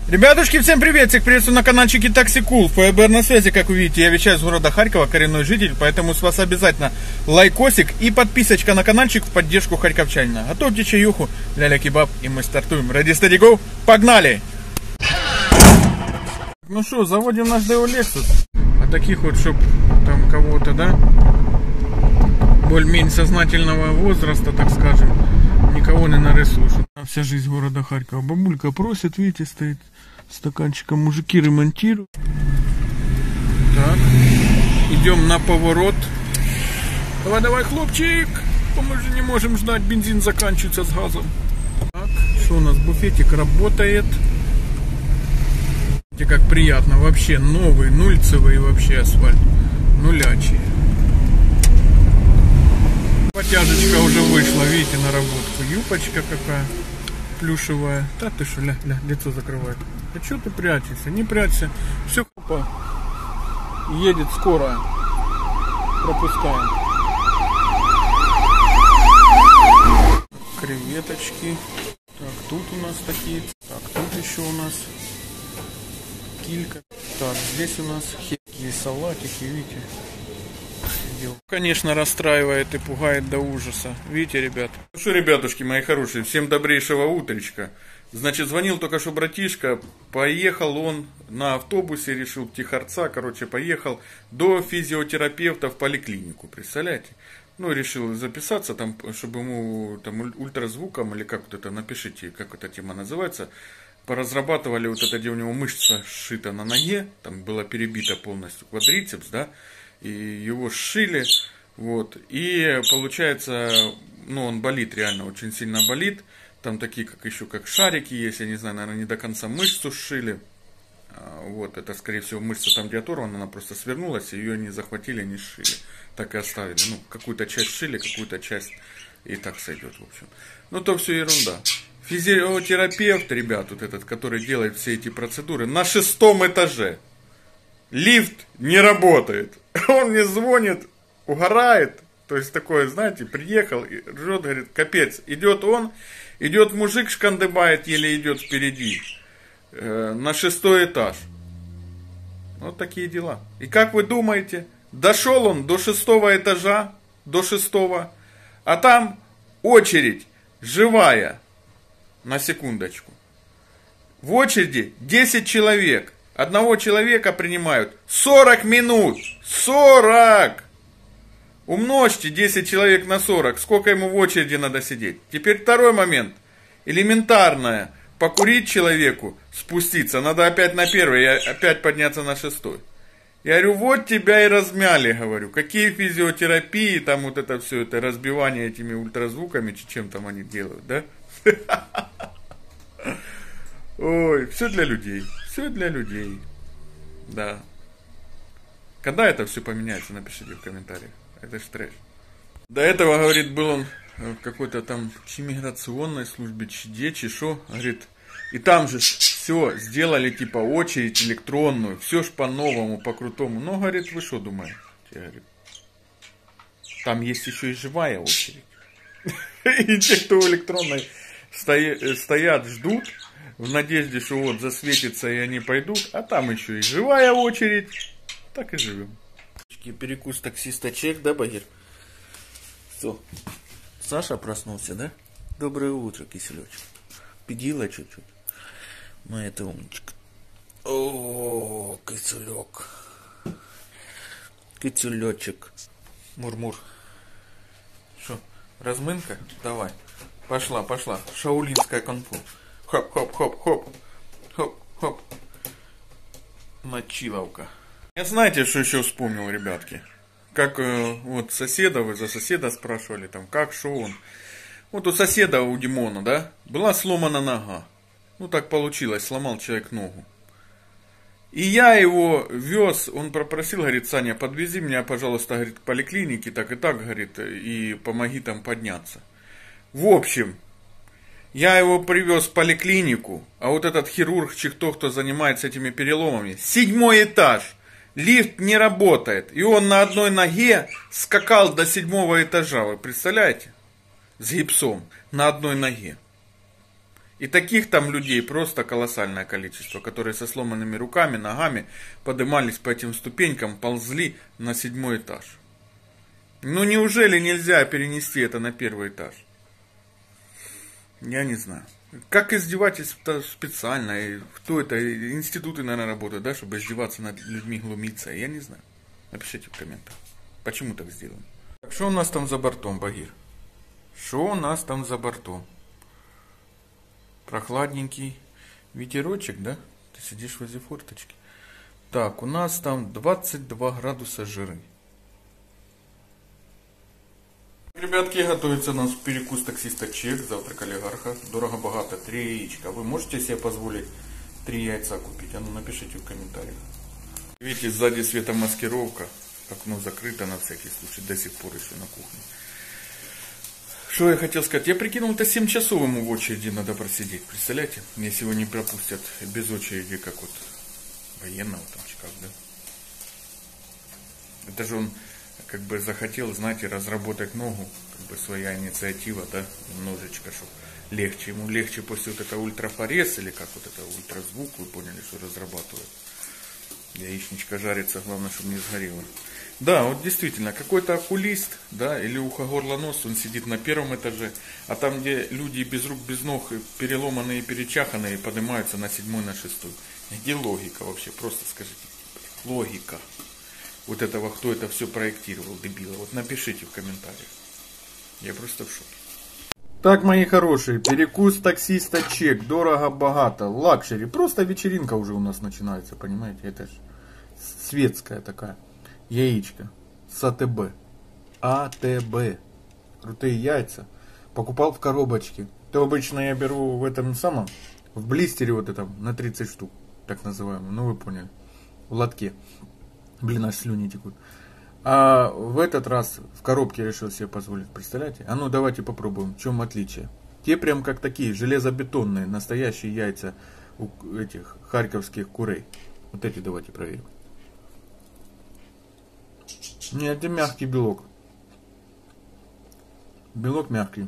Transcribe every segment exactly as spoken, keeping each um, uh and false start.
Ребятушки, всем привет! Всех приветствую на каналчике Таксикул. ФБР на связи, как вы видите. Я вещаю с города Харькова, коренной житель, поэтому с вас обязательно лайкосик и подписочка на каналчик в поддержку харьковчанина. Готовьте чаюху, ля-ля кебаб, и мы стартуем. Ready, steady, go! Погнали! Ну что, заводим наш Део Lexus. А таких вот, чтоб там кого-то, да, более-менее сознательного возраста, так скажем, никого не нарисуешь. Вся жизнь города Харькова. Бабулька просит, видите, стоит стаканчиком. Мужики ремонтируют. Так. Идем на поворот. Давай, давай, хлопчик. Мы же не можем ждать, бензин заканчивается с газом. Так, что у нас? Буфетик работает. Видите, как приятно. Вообще новый, нульцевый вообще асфальт. Нулячий. Потяжечка уже вышла, видите, на работку. Юбочка какая плюшевая. Да ты что, ля, ля, лицо закрывает. А что ты прячешься? Не прячься. Все, хопа. Едет скоро. Пропускаем. Креветочки. Так, тут у нас такие. Так, тут еще у нас килька. Так, здесь у нас хекие салатики, видите. Конечно, расстраивает и пугает до ужаса. Видите, ребят? Ну что, ребятушки мои хорошие, всем добрейшего утречка. Значит, звонил только что братишка. Поехал он на автобусе, решил Тихорца, короче, поехал до физиотерапевта в поликлинику. Представляете? Ну, решил записаться там, чтобы ему там ультразвуком, или как вот это, напишите, как эта тема называется. Поразрабатывали вот это, где у него мышца сшита на ноге. Там была перебита полностью квадрицепс, да. И его сшили, вот, и получается, ну, он болит, реально очень сильно болит, там такие, как еще, как шарики есть, я не знаю, наверное, не до конца мышцу сшили, вот, это, скорее всего, мышца там, где оторвана, она просто свернулась, ее не захватили, не сшили, так и оставили, ну, какую-то часть сшили, какую-то часть и так сойдет, в общем, ну, то все ерунда. Физиотерапевт, ребят, вот этот, который делает все эти процедуры, на шестом этаже, лифт не работает. Он мне звонит, угорает. То есть такое, знаете, приехал, и ржет, говорит, капец. Идет он, идет мужик, шкандыбает, еле идет впереди. Э, на шестой этаж. Вот такие дела. И как вы думаете, дошел он до шестого этажа, до шестого, а там очередь живая. На секундочку. В очереди десять человек. Одного человека принимают сорок минут. сорок! Умножьте десять человек на сорок. Сколько ему в очереди надо сидеть. Теперь второй момент. Элементарное. Покурить человеку, спуститься. Надо опять на первый, и опять подняться на шестой. Я говорю, вот тебя и размяли, говорю. Какие физиотерапии, там вот это все, это разбивание этими ультразвуками, чем там они делают, да? Ой, все для людей. Все для людей. Да. Когда это все поменяется, напишите в комментариях. Это ж трэш. До этого, говорит, был он в какой-то там миграционной службе, чиде, чешо. Говорит, и там же все сделали, типа, очередь электронную. Все ж по-новому, по-крутому. Но, говорит, вы что думаете? Говорит, там есть еще и живая очередь. И те, кто в электронной стоят, ждут, в надежде, что вот засветится и они пойдут, а там еще и живая очередь. Так и живем. Перекус таксиста чек, да, Багир? Что? Саша проснулся, да? Доброе утро, киселечек. Педила чуть-чуть. Моя это умничка. О, киселек. Киселечек. Мур-мур. Что, разминка? Давай. Пошла, пошла. Шаулинская конфу. Хоп-хоп-хоп-хоп. Хоп-хоп. Мочиловка. Я знаете, что еще вспомнил, ребятки? Как э, вот соседа, вы за соседа спрашивали, там, как, что он. Вот у соседа, у Димона, да, была сломана нога. Ну, так получилось, сломал человек ногу. И я его вез, он попросил, говорит, Саня, подвези меня, пожалуйста, говорит, к поликлинике, так и так, говорит, и помоги там подняться. В общем... Я его привез в поликлинику, а вот этот хирург, кто, кто занимается этими переломами, седьмой этаж, лифт не работает, и он на одной ноге скакал до седьмого этажа, вы представляете? С гипсом, на одной ноге. И таких там людей просто колоссальное количество, которые со сломанными руками, ногами поднимались по этим ступенькам, ползли на седьмой этаж. Ну неужели нельзя перенести это на первый этаж? Я не знаю. Как издевательство специально? И кто это? Институты, наверное, работают, да, чтобы издеваться над людьми, глумиться. Я не знаю. Напишите в комментах. Почему так сделано? Так, что у нас там за бортом, Багир? Что у нас там за бортом? Прохладненький ветерочек, да? Ты сидишь возле форточки. Так, у нас там двадцать два градуса жары. Ребятки, готовится у нас перекус таксиста Чек, завтрак олигарха. Дорого-богато, три яичка. Вы можете себе позволить три яйца купить? А ну напишите в комментариях. Видите, сзади светомаскировка. Окно закрыто на всякий случай, до сих пор еще на кухне. Что я хотел сказать? Я прикинул, это семь часов ему в очереди надо просидеть. Представляете? Если его не пропустят без очереди, как вот военного там, как, да? Это же он как бы захотел, знаете, разработать ногу, как бы своя инициатива, да, немножечко, чтобы легче. Ему легче после вот этого ультрафорез, или как вот это ультразвук, вы поняли, что разрабатывают. Яичничка жарится, главное, чтобы не сгорело. Да, вот действительно, какой-то окулист, да, или ухо, горло, нос, он сидит на первом этаже, а там, где люди без рук, без ног, переломанные, перечаханные, поднимаются на седьмой, на шестой. Где логика вообще? Просто скажите. Логика. Вот этого, кто это все проектировал, дебила. Вот напишите в комментариях. Я просто в шоке. Так, мои хорошие, перекус таксиста Чек. Дорого-богато. Лакшери. Просто вечеринка уже у нас начинается, понимаете? Это же светская такая. Яичко с АТБ. АТБ. Крутые яйца. Покупал в коробочке. То обычно я беру в этом самом, в блистере вот этом, на тридцать штук. Так называемом. Ну вы поняли. В лотке. Блин, аж слюни текут. А в этот раз в коробке решил себе позволить. Представляете? А ну давайте попробуем. В чем отличие? Те прям как такие железобетонные, настоящие яйца у этих харьковских курей. Вот эти давайте проверим. Нет, это мягкий белок. Белок мягкий.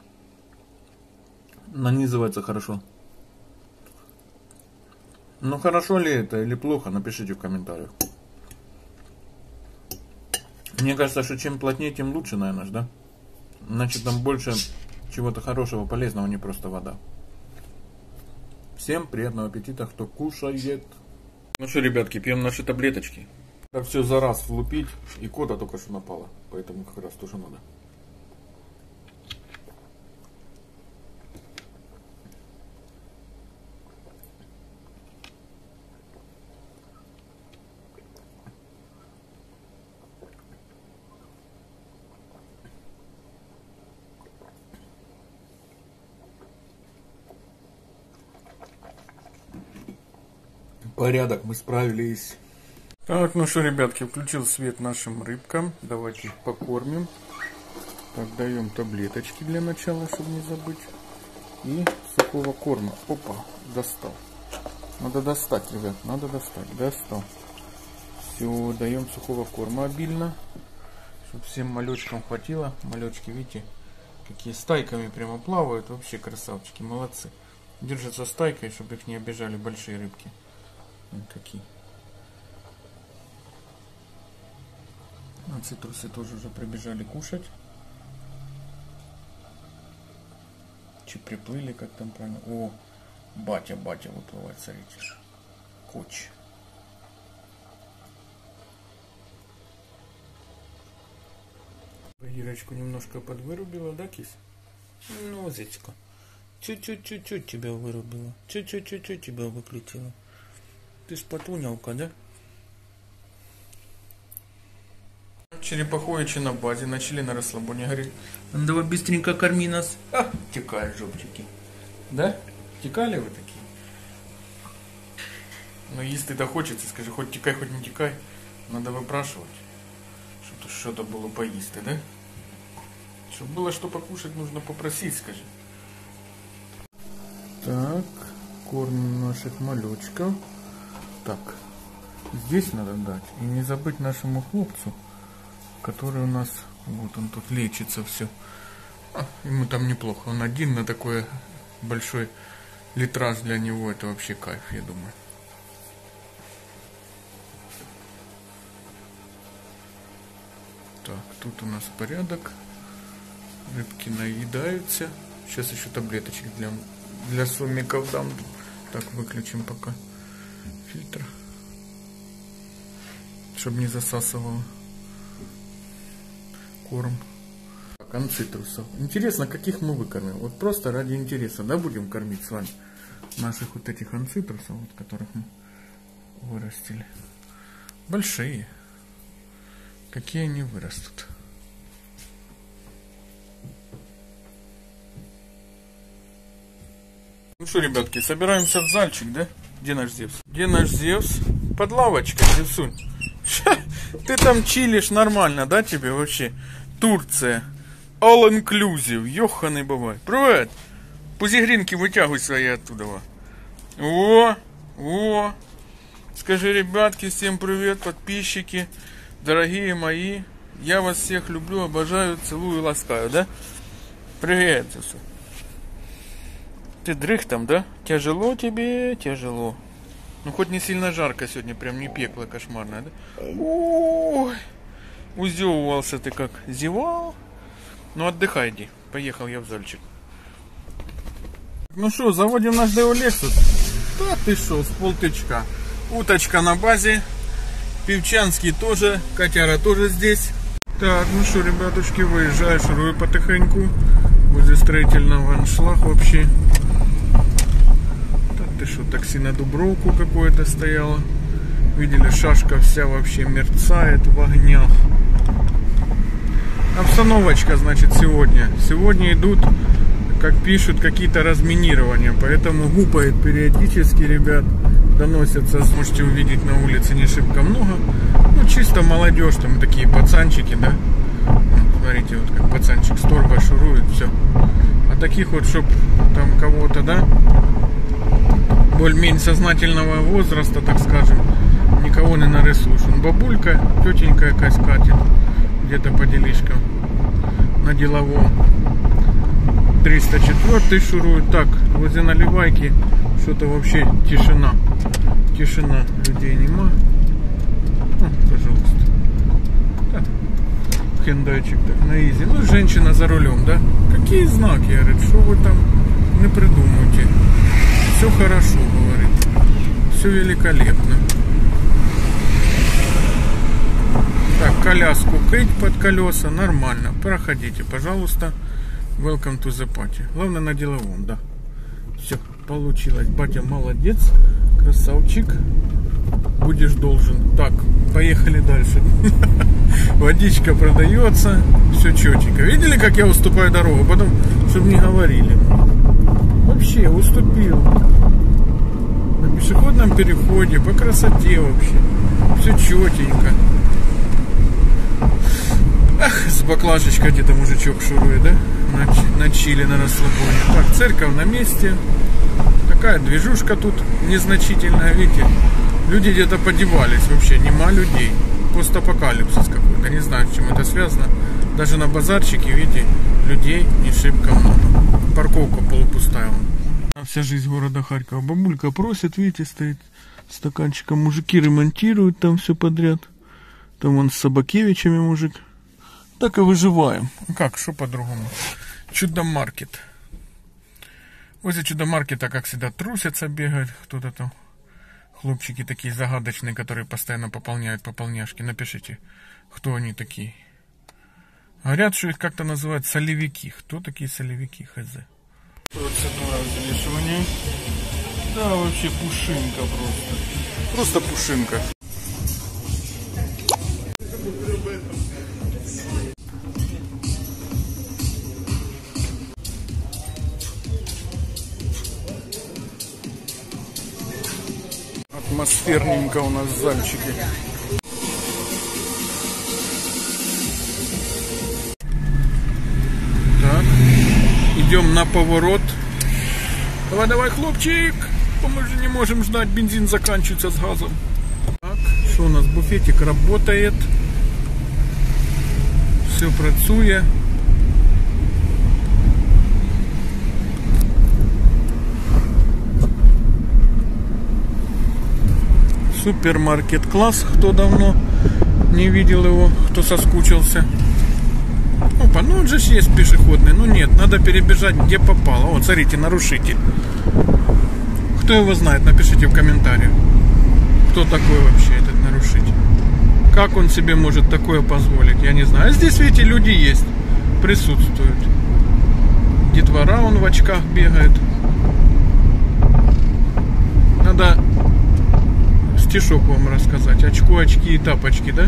Нанизывается хорошо. Ну хорошо ли это или плохо, напишите в комментариях. Мне кажется, что чем плотнее, тем лучше, наверное, да? Значит, там больше чего-то хорошего, полезного, не просто вода. Всем приятного аппетита, кто кушает. Ну что, ребятки, пьем наши таблеточки. Так все за раз влупить, и кота только что напала, поэтому как раз тоже надо. Порядок, мы справились. Так, ну что, ребятки, включил свет нашим рыбкам. Давайте их покормим. Так, даем таблеточки для начала, чтобы не забыть. И сухого корма. Опа, достал. Надо достать, ребят, надо достать. Достал. Все, даем сухого корма обильно, чтобы всем малечкам хватило. Малечки, видите, какие стайками прямо плавают. Вообще красавчики, молодцы. Держатся стайкой, чтобы их не обижали большие рыбки. Вот такие. А цитрусы тоже уже прибежали кушать. Че приплыли, как там правильно. О, батя, батя выплывает, смотрите. Коч. Ирочку немножко подвырубила, да, кис? Ну, зятька. Чуть-чуть-чуть тебя вырубила. Чуть-чуть-чуть тебя выключила. Ты ж потунялка, да? Черепаховичи на базе начали на расслабоне. Говорит, ну давай быстренько корми нас. А, текают жопчики. Да? Текали вы такие? Но если-то хочется, скажи, хоть текай, хоть не текай. Надо выпрашивать. Чтобы что-то было поесть, да? Чтобы было что покушать, нужно попросить, скажи. Так, кормим наших малючков. Так, здесь надо дать. И не забыть нашему хлопцу, который у нас, вот он тут лечится все. А, ему там неплохо. Он один на такой большой литраж для него это вообще кайф, я думаю. Так, тут у нас порядок. Рыбки наедаются. Сейчас еще таблеточек для, для сомиков дам. Так, выключим пока фильтр, чтобы не засасывало корм. Так, анцитрусов. Интересно, каких мы выкормим? Вот просто ради интереса, да, будем кормить с вами наших вот этих анцитрусов, вот, которых мы вырастили. Большие. Какие они вырастут? Ну что, ребятки, собираемся в зальчик, да? Где наш Зевс? Где наш Зевс? Под лавочкой, Зевсунь. Ты там чилишь нормально, да, тебе вообще? Турция. All inclusive. Ёханый бывает. Привет. Пузигринки вытягивай свои оттуда. О, о. Скажи, ребятки, всем привет, подписчики. Дорогие мои. Я вас всех люблю, обожаю, целую и ласкаю, да? Привет, Зевсунь. Ты дрых там, да? Тяжело тебе, тяжело. Ну, хоть не сильно жарко сегодня, прям не пекло кошмарное, да? Ой, узевывался ты как, зевал? Ну, отдыхай, иди. Поехал я в зальчик. Ну что, заводим наш Део Лексус. Да ты шо, с полтычка. Уточка на базе. Певчанский тоже, котяра тоже здесь. Так, ну что, ребятушки, выезжаю, шурую потихоньку. Возле строительного аншлаг вообще. Так ты что, такси на Дубровку какое-то стояло. Видели, шашка вся вообще мерцает в огнях. Обстановочка, значит, сегодня. Сегодня идут, как пишут, какие-то разминирования. Поэтому гупает периодически, ребят. Доносятся, сможете увидеть на улице не шибко много. Ну, чисто молодежь, там такие пацанчики, да. Смотрите, вот как пацанчик с торбой шурует, все. А таких вот, чтоб там кого-то, да, более-менее сознательного возраста, так скажем, никого не нарисуешь. Он бабулька, тетенька якась катит, где-то по делишкам, на деловом. триста четыре шурует. Так, возле наливайки что-то вообще тишина. Тишина, людей нема. О, пожалуйста. Так. Хендайчик так на изи. Ну, женщина за рулем, да? Какие знаки, говорит, что вы там не придумаете? Все хорошо, говорит. Все великолепно. Так, коляску крыть под колеса, нормально. Проходите, пожалуйста. Welcome to the party. Главное на деловом, да. Все, получилось. Батя молодец. Красавчик. Будешь должен. Так, поехали дальше. Водичка продается. Все четенько. Видели, как я уступаю дорогу? Потом, чтобы не говорили. Вообще, уступил. На пешеходном переходе. По красоте вообще. Все четенько. Ах, с баклажечкой где-то мужичок шурует, да? На, на чили, на расслабоне. Так, церковь на месте. Такая движушка тут незначительная, видите? Люди где-то подевались вообще, нема людей. Постапокалипсис какой-то, не знаю, с чем это связано. Даже на базарчике, видите, людей не шибко много. Парковка полупустая. Вся жизнь города Харькова. Бабулька просит, видите, стоит стаканчиком. Мужики ремонтируют там все подряд. Там вон с Собакевичами мужик. Так и выживаем. Как, что по-другому? Чудо-маркет. Возле чудо-маркета, как всегда, трусятся, бегают. Кто-то там. Хлопчики такие загадочные, которые постоянно пополняют пополняшки. Напишите, кто они такие. Говорят, что их как-то называют солевики. Кто такие солевики, хз? Процедура взвешивания. Да, вообще пушинка просто. Просто пушинка. Атмосферненько у нас в зальчике. Так, идем на поворот. Давай, давай, хлопчик. Мы же не можем ждать, бензин заканчивается с газом. Так, что у нас? Буфетик работает. Все працує. Супермаркет класс, кто давно не видел его, кто соскучился. Опа, ну он же есть пешеходный. Ну нет, надо перебежать где попало. Вот, смотрите, нарушитель. Кто его знает, напишите в комментариях. Кто такой вообще этот нарушитель? Как он себе может такое позволить, я не знаю. А здесь, видите, люди есть, присутствуют. Детвора, он в очках бегает. Надо стишок вам рассказать. Очко, очки и тапочки, да?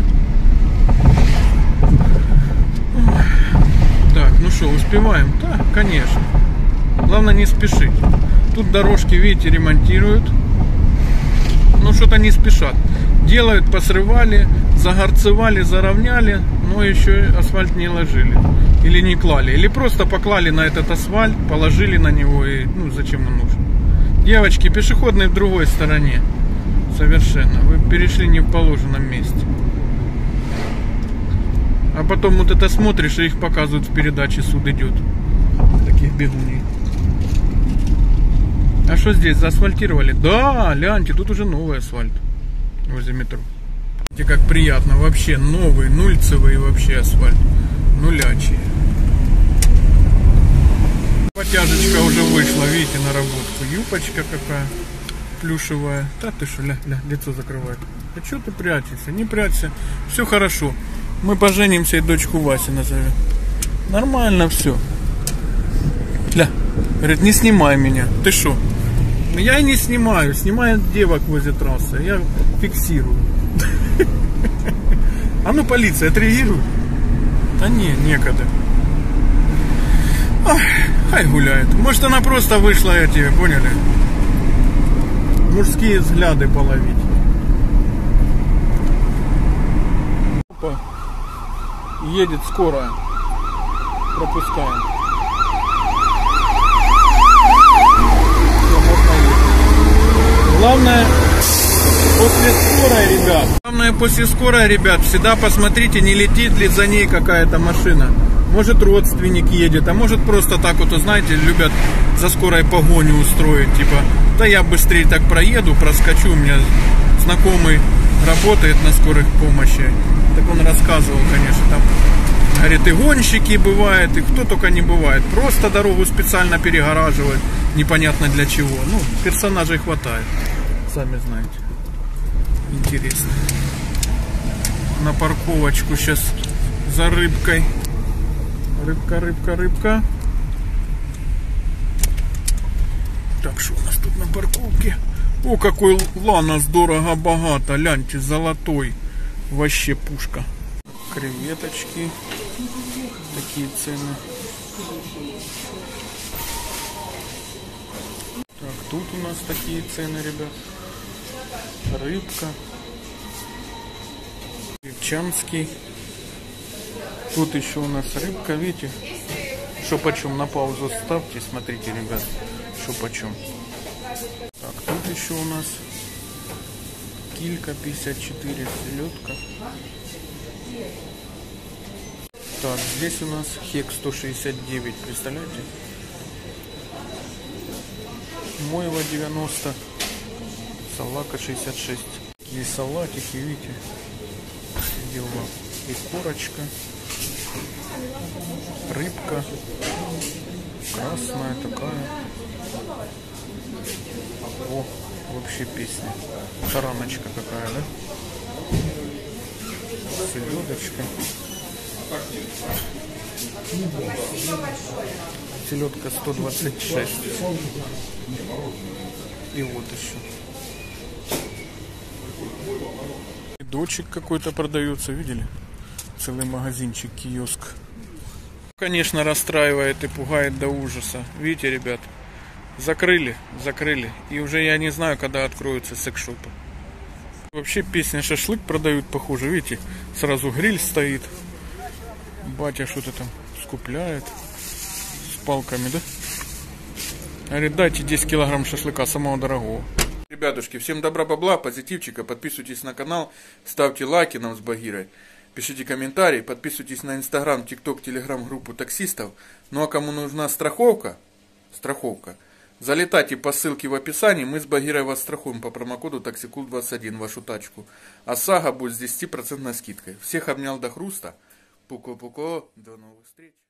Так, ну что, успеваем? Да, конечно. Главное не спешить. Тут дорожки, видите, ремонтируют. Ну, что-то не спешат. Делают, посрывали, загорцевали, заровняли, но еще асфальт не ложили. Или не клали. Или просто поклали на этот асфальт, положили на него и, ну, зачем он нужен. Девочки, пешеходные в другой стороне. Совершенно. Вы перешли не в положенном месте. А потом вот это смотришь, и их показывают в передаче, суд идет. Таких бегуней. А что здесь, заасфальтировали? Да, гляньте, тут уже новый асфальт. Возле метро. Видите, как приятно. Вообще новый, нульцевый вообще асфальт. Нулячий. Потяжечка уже вышла, видите, на работку. Юбочка какая плюшевая. Да ты что, ля, ля, лицо закрывает. А что ты прячешься? Не прячься. Все хорошо. Мы поженимся и дочку Васи назовем. Нормально все. Ля. Говорит, не снимай меня. Ты что? Я и не снимаю. Снимают девок возле трассы. Я фиксирую. А ну, полиция, отреагируй. Да не, некогда. Ах, хай гуляет. Может, она просто вышла, эти, поняли? Мужские взгляды половить. Опа. Едет скорая. Пропускаем. Главное, после скорой, ребят. Главное, после скорой, ребят, всегда посмотрите, не летит ли за ней какая-то машина. Может, родственник едет, а может, просто так вот, знаете, любят за скорой погоню устроить. Типа, да я быстрее так проеду, проскочу. У меня знакомый работает на скорой помощи. Так он рассказывал, конечно, там, говорит, и гонщики бывают, и кто только не бывает. Просто дорогу специально перегораживают, непонятно для чего. Ну, персонажей хватает, сами знаете. Интересно. На парковочку сейчас за рыбкой. Рыбка, рыбка, рыбка. Так, что у нас тут на парковке? О, какой ланос дорого-богато. Гляньте, золотой. Вообще пушка. Креветочки. Такие цены. Так, тут у нас такие цены, ребят. Рыбка. Рыбчанский. Тут еще у нас рыбка, видите? Что почем? На паузу ставьте, смотрите, ребят. Что почем. Так, тут еще у нас килька пятьдесят четыре, селедка. Так, здесь у нас хек сто шестьдесят девять, представляете? Мойва девяносто, салака шестьдесят шесть. Здесь салатики, видите? Дела. И корочка, рыбка, красная такая. О, вообще песня. Тараночка какая, да? Селедочка. Селедка сто двадцать шесть. И вот еще. Дочек какой-то продается, видели? Целый магазинчик, киоск. Конечно, расстраивает и пугает до ужаса. Видите, ребят? Закрыли, закрыли. И уже я не знаю, когда откроются секс-шопы. Вообще песня шашлык продают, похоже. Видите, сразу гриль стоит. Батя что-то там скупляет. С палками, да? Говорит, дайте десять килограмм шашлыка самого дорогого. Ребятушки, всем добра, бабла, позитивчика. Подписывайтесь на канал, ставьте лайки нам с Багирой. Пишите комментарии, подписывайтесь на инстаграм, тикток, телеграм, группу таксистов. Ну а кому нужна страховка, страховка, Залетайте по ссылке в описании, мы с Багирой вас страхуем по промокоду таксикул двадцать один вашу тачку. А Сага будет с десяти процентной скидкой. Всех обнял до хруста. Пуко-пуко, до новых встреч.